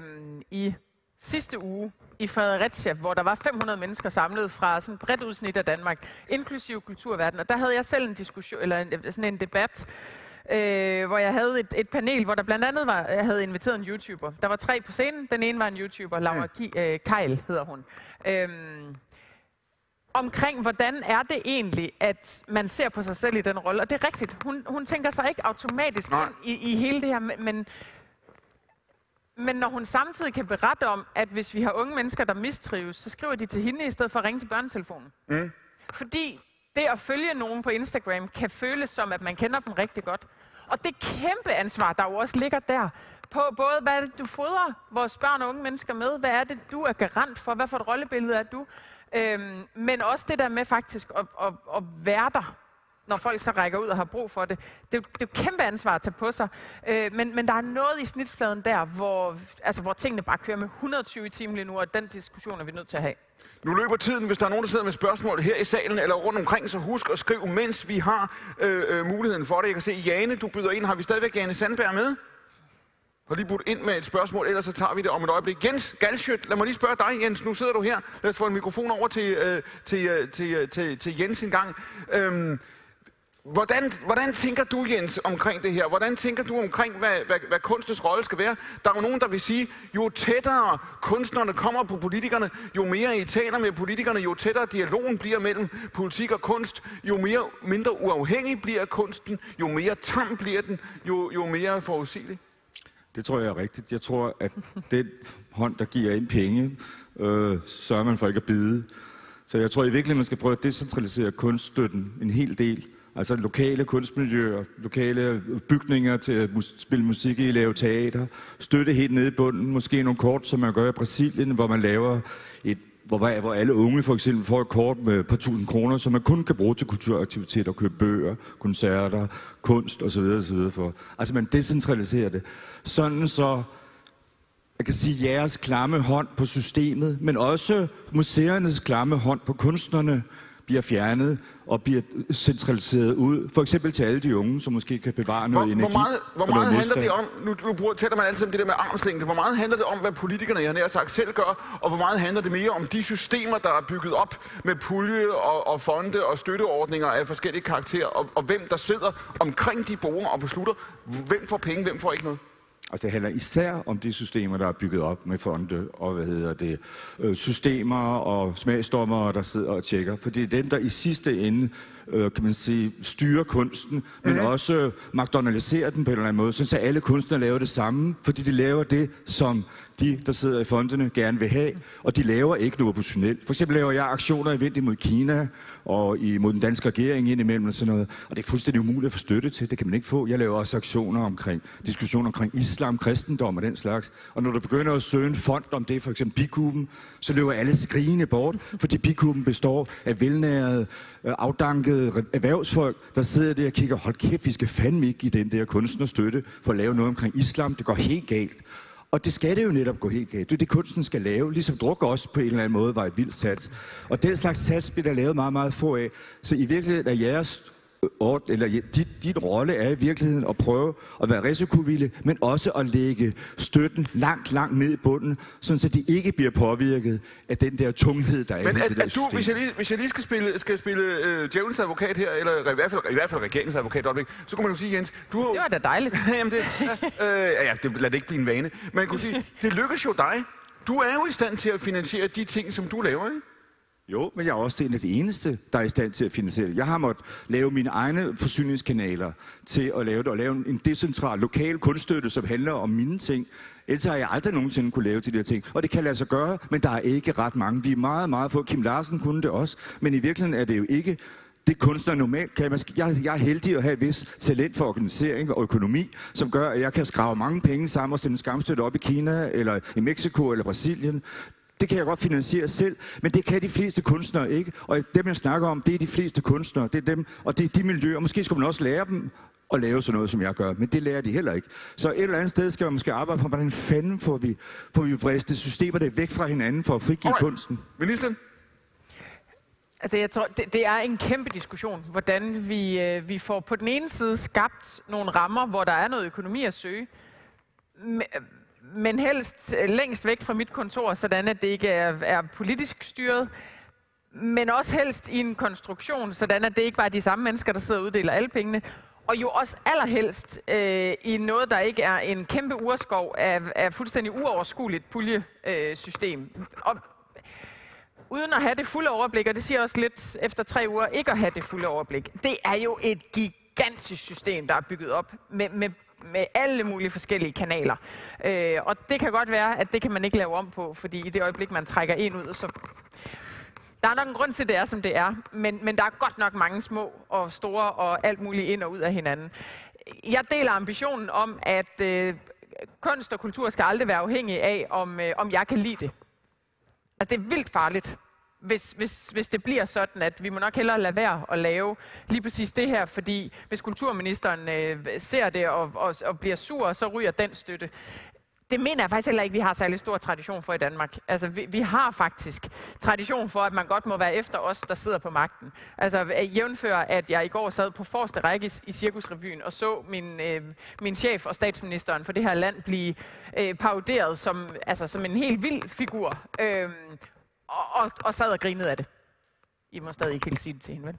i sidste uge i Fredericia, hvor der var 500 mennesker samlet fra sådan et bredt udsnit af Danmark, inklusive kulturverdenen. Og der havde jeg selv en diskussion, eller sådan en debat, hvor jeg havde et panel, hvor der blandt andet jeg havde inviteret en YouTuber. Der var 3 på scenen. Den ene var en YouTuber, Laura Keil hedder hun. Omkring, hvordan er det egentlig, at man ser på sig selv i den rolle. Og det er rigtigt. Hun tænker sig ikke automatisk ind i hele det her, men når hun samtidig kan berette om, at hvis vi har unge mennesker, der mistrives, så skriver de til hende i stedet for at ringe til børnetelefonen. Fordi det at følge nogen på Instagram kan føles som, at man kender dem rigtig godt. Og det kæmpe ansvar, der jo også ligger der, på både hvad er det, du fodrer vores børn og unge mennesker med, hvad er det, du er garant for, hvad for et rollebillede er du, men også det der med faktisk at være der, når folk så rækker ud og har brug for det. Det er jo kæmpe ansvar at tage på sig. Men der er noget i snitfladen der, hvor tingene bare kører med 120 timer lige nu, og den diskussion er vi nødt til at have. Nu løber tiden. Hvis der er nogen, der sidder med spørgsmål her i salen eller rundt omkring, så husk at skrive, mens vi har muligheden for det. Jeg kan se, Jane, du byder ind. Har vi stadigvæk Jane Sandberg med? har lige budt ind med et spørgsmål, ellers så tager vi det om et øjeblik. Jens Galschiøt, lad mig lige spørge dig, Jens. Nu sidder du her. Lad os få en mikrofon over til Jens en gang. Hvordan tænker du, Jens, omkring det her? Hvordan tænker du omkring, hvad kunstens rolle skal være? Der er jo nogen, der vil sige, jo tættere kunstnerne kommer på politikerne, jo mere I taler med politikerne, jo tættere dialogen bliver mellem politik og kunst, jo mindre uafhængig bliver kunsten, jo mere tam bliver den, jo mere forudsigelig. Det tror jeg er rigtigt. Jeg tror, at den hånd, der giver ind penge, sørger man for ikke at bide. Så jeg tror i virkeligheden, man skal prøve at decentralisere kunststøtten en hel del. Altså lokale kunstmiljøer, lokale bygninger til at spille musik i, lave teater, støtte helt nede i bunden, måske nogle kort, som man gør i Brasilien, hvor man laver hvor alle unge for eksempel får et kort med et par tusind kroner, som man kun kan bruge til kulturaktiviteter, købe bøger, koncerter, kunst osv. for. Altså man decentraliserer det. Sådan så, jeg kan sige, jeres klamme hånd på systemet, men også museernes klamme hånd på kunstnerne, bliver fjernet og bliver centraliseret ud. For eksempel til alle de unge, som måske kan bevare noget energi. Hvor meget handler det om, nu tæller man altid om det der med armslængde, hvor meget handler det om, hvad politikerne, jeg nær sagt, selv gør, og hvor meget handler det mere om de systemer, der er bygget op med pulje og fonde og støtteordninger af forskellige karakterer, og hvem der sidder omkring de borde og beslutter, hvem får penge, hvem får ikke noget? Altså det handler især om de systemer, der er bygget op med fonde og systemer og smagsdommere, der sidder og tjekker. For det er dem, der i sidste ende, kan man sige, styrer kunsten, men også McDonaldiserer den på en eller anden måde, så alle kunstnere laver det samme, fordi de laver det, som de, der sidder i fondene, gerne vil have, og de laver ikke noget oppositionelt. For eksempel laver jeg aktioner i vind imod Kina og imod den danske regering indimellem og sådan noget, og det er fuldstændig umuligt at få støtte til, det kan man ikke få. Jeg laver også aktioner omkring, diskussioner omkring islam, kristendom og den slags, og når du begynder at søge en fond om det, for eksempel Bikuben, så løber alle skrigende bort, fordi Bikuben består af velnærede, afdankede erhvervsfolk, der sidder der og kigger, hold kæft, vi skal fandme ikke give den der kunstnerstøtte for at lave noget omkring islam, det går helt galt. Og det skal det jo netop gå helt galt. Det er det, kunsten skal lave, ligesom druk også på en eller anden måde var et vildt sats. Og den slags sats bliver der lavet meget, meget få af. Så i virkeligheden er jeres din rolle er i virkeligheden at prøve at være risikovillig, men også at lægge støtten langt, langt ned i bunden, sådan så de ikke bliver påvirket af den der tunghed, der er i det der system. Hvis jeg lige skal spille djævelens advokat her, eller i hvert fald regeringens advokat, så kunne man jo sige, Jens, du har jo... Det var da dejligt. Jamen lad det ikke blive en vane. Man kunne sige, det lykkes jo dig. Du er jo i stand til at finansiere de ting, som du laver, ikke? Jo, men jeg er også en af de eneste, der er i stand til at finansiere det. Jeg har måttet lave mine egne forsyningskanaler til at lave det, og lave en decentral lokal kunststøtte, som handler om mine ting. Ellers har jeg aldrig nogensinde kunne lave de der ting. Og det kan lade sig gøre, men der er ikke ret mange. Vi er meget, meget få. Kim Larsen kunne det også, men i virkeligheden er det jo ikke det kunstner normalt kan. Jeg er heldig at have et vis talent for organisering og økonomi, som gør, at jeg kan skrave mange penge sammen og stille en skamstøtte op i Kina, eller i Mexico, eller Brasilien. Det kan jeg godt finansiere selv, men det kan de fleste kunstnere ikke. Og dem, jeg snakker om, det er de fleste kunstnere. Det er dem, og det er de miljøer. Måske skulle man også lære dem at lave sådan noget, som jeg gør, men det lærer de heller ikke. Så et eller andet sted skal man måske arbejde på, hvordan fanden får vi vristet systemer der væk fra hinanden for at frigive kunsten. Ministeren? Altså jeg tror, det er en kæmpe diskussion, hvordan vi får på den ene side skabt nogle rammer, hvor der er noget økonomi at søge, men helst længst væk fra mit kontor, sådan at det ikke er politisk styret, men også helst i en konstruktion, sådan at det ikke bare er de samme mennesker, der sidder og uddeler alle pengene, og jo også allerhelst i noget, der ikke er en kæmpe urskov af fuldstændig uoverskueligt puljesystem. Og uden at have det fulde overblik, og det siger også lidt efter 3 uger, ikke at have det fulde overblik, det er jo et gigantisk system, der er bygget op med alle mulige forskellige kanaler. Og det kan godt være, at det kan man ikke lave om på, fordi i det øjeblik, man trækker en ud, så... Der er nok en grund til, at det er, som det er, men der er godt nok mange små og store og alt muligt ind og ud af hinanden. Jeg deler ambitionen om, at kunst og kultur skal aldrig være afhængig af, om jeg kan lide det. Altså, det er vildt farligt, hvis det bliver sådan, at vi må nok hellere lade være at lave lige præcis det her, fordi hvis kulturministeren ser det og bliver sur, så ryger den støtte. Det mener jeg faktisk heller ikke, vi har særlig stor tradition for i Danmark. Altså, vi har faktisk tradition for, at man godt må være efter os, der sidder på magten. Altså, jævnfør, at jeg i går sad på forreste række i Cirkusrevyen og så min chef og statsministeren for det her land blive paroderet som en helt vild figur, og sad og grinede af det. I må stadig ikke helt sige det til hende, vel?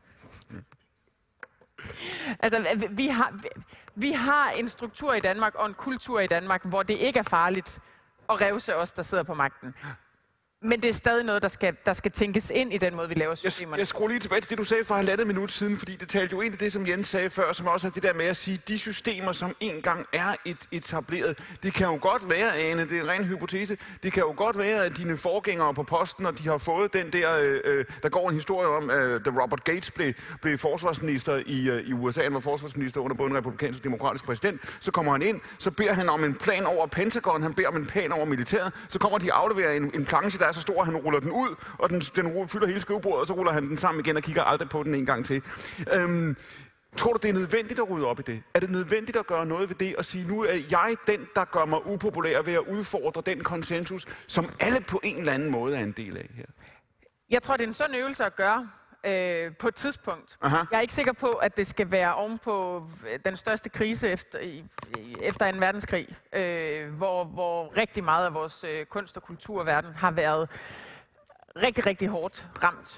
Altså, vi har en struktur i Danmark og en kultur i Danmark, hvor det ikke er farligt at revse os, der sidder på magten. Men det er stadig noget, der skal tænkes ind i den måde, vi laver systemerne. Jeg skruer lige tilbage til det, du sagde for 1,5 minut siden, fordi det talte jo ind i det, som Jens sagde før, som også er det der med at sige, de systemer, som engang er etableret, det kan jo godt være, Ane, det er en ren hypotese, det kan jo godt være, at dine forgængere på posten, og de har fået den der går en historie om, da Robert Gates blev forsvarsminister i USA, han var forsvarsminister under både en republikansk og demokratisk præsident, så kommer han ind, så beder han om en plan over Pentagon, han beder om en plan over militæret, så kommer de og afleverer en planche, der er så stor, at han ruller den ud, og den fylder hele skrivebordet, og så ruller han den sammen igen og kigger aldrig på den en gang til. Tror du, det er nødvendigt at rydde op i det? Er det nødvendigt at gøre noget ved det og sige, nu er jeg den, der gør mig upopulær ved at udfordre den konsensus, som alle på en eller anden måde er en del af her? Jeg tror, det er en sådan øvelse at gøre på et tidspunkt. Aha. Jeg er ikke sikker på, at det skal være ovenpå den største krise efter 2. verdenskrig, hvor rigtig meget af vores kunst- og kulturverden har været rigtig, rigtig hårdt ramt.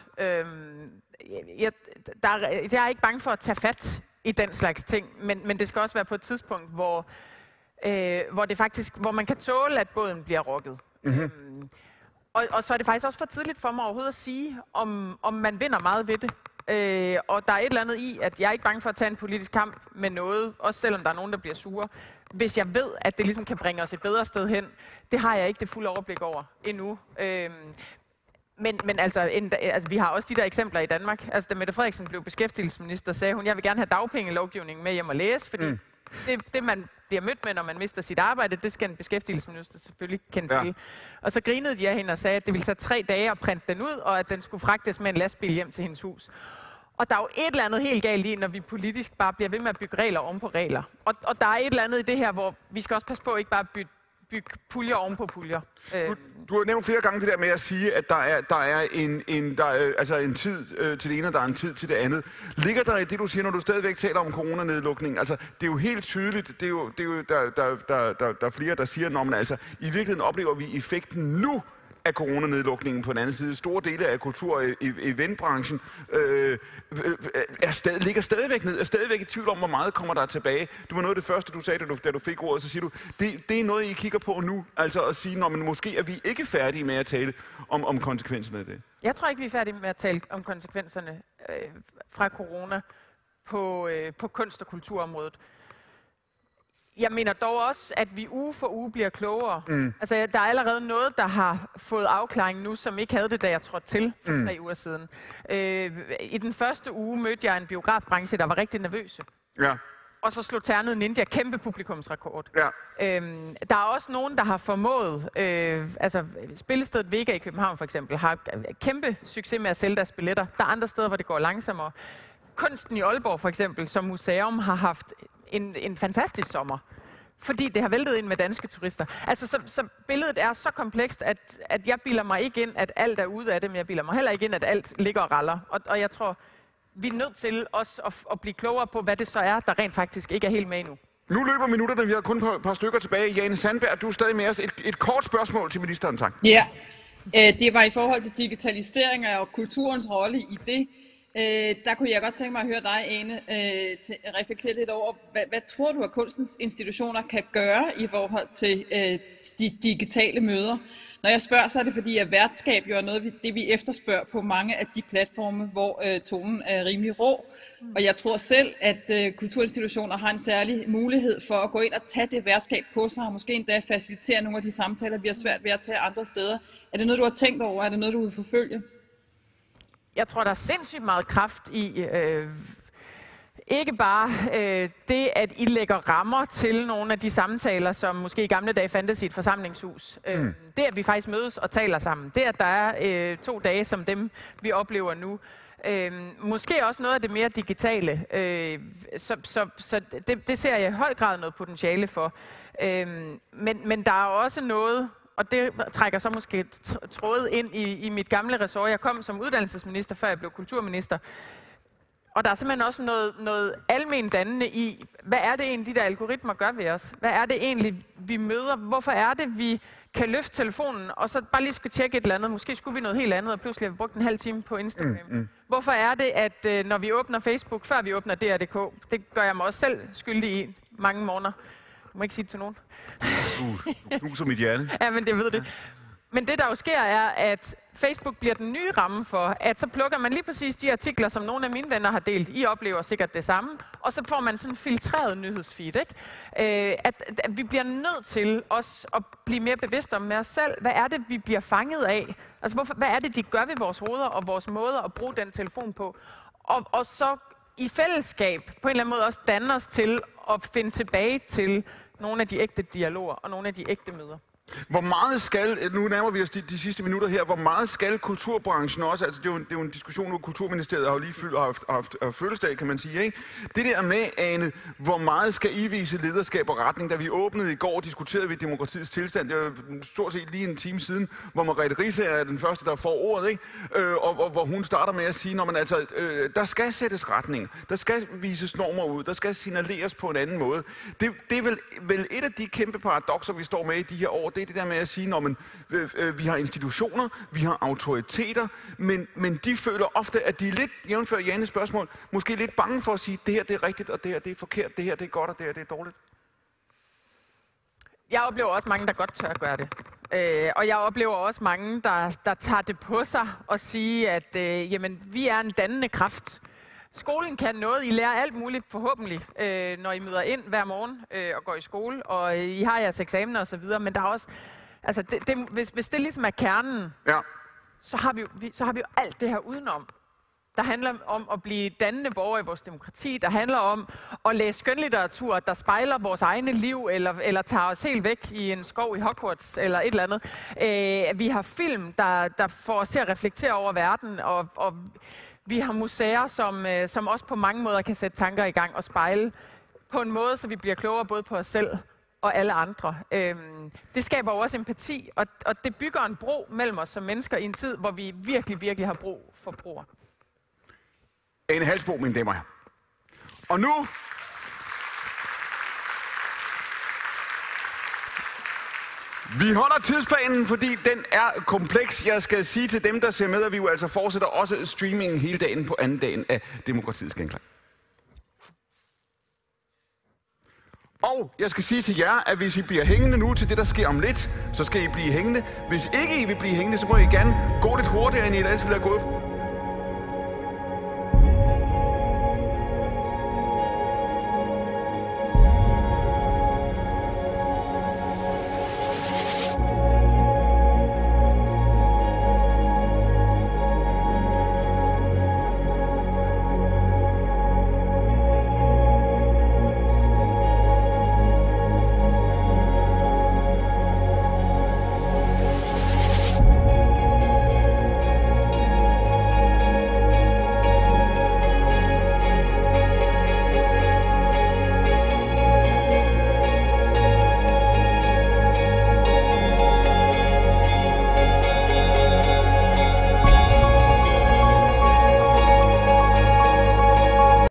Jeg er ikke bange for at tage fat i den slags ting, men det skal også være på et tidspunkt, hvor man kan tåle, at båden bliver rokket. Mm-hmm. Og så er det faktisk også for tidligt for mig overhovedet at sige, om man vinder meget ved det. Og der er et eller andet i, at jeg er ikke bange for at tage en politisk kamp med noget, også selvom der er nogen, der bliver sure. Hvis jeg ved, at det ligesom kan bringe os et bedre sted hen, det har jeg ikke det fulde overblik over endnu. Men altså, vi har også de der eksempler i Danmark. Altså, da Mette Frederiksen blev beskæftigelsesminister, sagde hun, jeg vil gerne have dagpengelovgivningen med hjem og læse, fordi det, man bliver mødt med, når man mister sit arbejde, det skal en beskæftigelsesminister selvfølgelig kende til. Og så grinede de af hende og sagde, at det ville tage 3 dage at printe den ud, og at den skulle fragtes med en lastbil hjem til hendes hus. Og der er jo et eller andet helt galt i, når vi politisk bare bliver ved med at bygge regler oven på regler. Og der er et eller andet i det her, hvor vi skal også passe på ikke bare at bygge puljer oven på puljer. Du har nævnt flere gange det der med at sige, at der er en tid til det ene, og der er en tid til det andet. Ligger der i det, du siger, når du stadigvæk taler om coronanedlukning? Altså, det er jo helt tydeligt, der er flere, der siger, når man altså i virkeligheden oplever vi effekten nu af coronanedlukningen på den anden side. Store dele af kultur- og eventbranchen ligger stadigvæk ned, er stadigvæk i tvivl om, hvor meget kommer der tilbage. Det var noget af det første, du sagde, da du fik ordet, så siger du, det er noget, I kigger på nu, altså at sige, når man måske er vi ikke færdige med at tale om konsekvenserne af det. Jeg tror ikke, vi er færdige med at tale om konsekvenserne fra corona på kunst- og kulturområdet. Jeg mener dog også, at vi uge for uge bliver klogere. Altså, der er allerede noget, der har fået afklaring nu, som ikke havde det, da jeg trådte til for 3 uger siden. I den første uge mødte jeg en biografbranche, der var rigtig nervøse. Ja. Og så slog Ternet Ninja kæmpe publikumsrekord. Ja. Der er også nogen, der har formået, spillestedet Vega i København for eksempel, har kæmpe succes med at sælge deres billetter. Der er andre steder, hvor det går langsommere. Kunsten i Aalborg for eksempel, som museum, har haft en fantastisk sommer, fordi det har væltet ind med danske turister. Altså, så billedet er så komplekst, at jeg bilder mig ikke ind, at alt er ude af det, men jeg bilder mig heller ikke ind, at alt ligger og raller. Og jeg tror, vi er nødt til også at blive klogere på, hvad det så er, der rent faktisk ikke er helt med endnu. Nu løber minutterne, vi har kun et par stykker tilbage. Jane Sandberg, du er stadig med os. Et kort spørgsmål til ministeren, tak. Ja, det var i forhold til digitalisering og kulturens rolle i det. Der kunne jeg godt tænke mig at høre dig, Ane, reflektere lidt over, hvad tror du, at kunstens institutioner kan gøre i forhold til de digitale møder? Når jeg spørger, så er det fordi, at værtskab jo er noget, det vi efterspørger på mange af de platforme, hvor tonen er rimelig rå. Og jeg tror selv, at kulturinstitutioner har en særlig mulighed for at gå ind og tage det værtskab på sig, og måske endda facilitere nogle af de samtaler, vi har svært ved at tage andre steder. Er det noget, du har tænkt over? Er det noget, du vil forfølge? Jeg tror, der er sindssygt meget kraft i ikke bare det, at I lægger rammer til nogle af de samtaler, som måske i gamle dage fandtes i et forsamlingshus. Det, at vi faktisk mødes og taler sammen. Det, at der er 2 dage som dem, vi oplever nu. Måske også noget af det mere digitale. Så det ser jeg i høj grad noget potentiale for. Men der er også noget, og det trækker så måske trådet ind i mit gamle ressort. Jeg kom som uddannelsesminister, før jeg blev kulturminister. Og der er simpelthen også noget almen dannende i, hvad er det egentlig, de der algoritmer gør ved os? Hvad er det egentlig, vi møder? Hvorfor er det, vi kan løfte telefonen, og så bare lige skal tjekke et eller andet? Måske skulle vi noget helt andet, og pludselig har vi brugt en halv time på Instagram. Hvorfor er det, at når vi åbner Facebook, før vi åbner DR.dk, det gør jeg mig også selv skyldig i mange morgener. Du må ikke sige det til nogen. Du som mit hjerte. Ja, men det ved det. Men det, der jo sker, er, at Facebook bliver den nye ramme for, at så plukker man lige præcis de artikler, som nogle af mine venner har delt. I oplever sikkert det samme. Og så får man sådan en filtreret nyhedsfeed, ikke? At vi bliver nødt til også at blive mere bevidste om med os selv. Hvad er det, vi bliver fanget af? Altså, hvad er det, de gør ved vores hoveder og vores måder at bruge den telefon på? Og så i fællesskab på en eller anden måde også danne os til at finde tilbage til nogle af de ægte dialoger og nogle af de ægte møder. Hvor meget skal, nu nærmer vi os de sidste minutter her, hvor meget skal kulturbranchen også, altså det er jo en diskussion, hvor Kulturministeriet har jo lige haft fødselsdag, kan man sige, ikke? Det der med, Ane, hvor meget skal I vise lederskab og retning? Da vi åbnede i går, diskuterede vi demokratiets tilstand, det var stort set lige en time siden, hvor Merete Riisager er den første, der får ordet, ikke? Og hvor hun starter med at sige, når man altså, der skal sættes retning, der skal vises normer ud, der skal signaleres på en anden måde. Det er vel et af de kæmpe paradokser, vi står med i de her år. Det er det der med at sige, når vi har institutioner, vi har autoriteter, men de føler ofte, at de er lidt, jævnfør Janes spørgsmål, måske lidt bange for at sige, det her det er rigtigt, og det her det er forkert, det her det er godt, og det her det er dårligt. Jeg oplever også mange, der godt tør at gøre det. Og jeg oplever også mange, der tager det på sig og sige, at jamen, vi er en dannende kraft. Skolen kan noget. I lærer alt muligt, forhåbentlig, når I møder ind hver morgen og går i skole, og I har jeres eksamener og så videre. Men der er også, altså, hvis det ligesom er kernen, ja, så har vi jo alt det her udenom. Der handler om at blive dannende borgere i vores demokrati. Der handler om at læse skønlitteratur, der spejler vores egne liv, eller tager os helt væk i en skov i Hogwarts, eller et eller andet. Vi har film, der får os til at reflektere over verden, og vi har museer, som også på mange måder kan sætte tanker i gang og spejle på en måde, så vi bliver klogere både på os selv og alle andre. Det skaber også empati, og det bygger en bro mellem os som mennesker i en tid, hvor vi virkelig, virkelig har brug for broer. Ane Halsboe, mine damer. Og nu... Vi holder tidsplanen, fordi den er kompleks. Jeg skal sige til dem, der ser med, at vi jo altså fortsætter også streamingen hele dagen på anden dagen af Demokratiets Genklang. Og jeg skal sige til jer, at hvis I bliver hængende nu til det, der sker om lidt, så skal I blive hængende. Hvis ikke I vil blive hængende, så må I gerne gå lidt hurtigere, end I ellers ville have gået.